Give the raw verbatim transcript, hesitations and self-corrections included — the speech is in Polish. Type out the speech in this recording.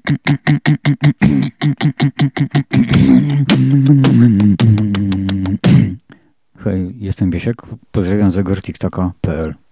Hej, jestem Biesiek, pozdrawiam z agortiktoka kropka p l.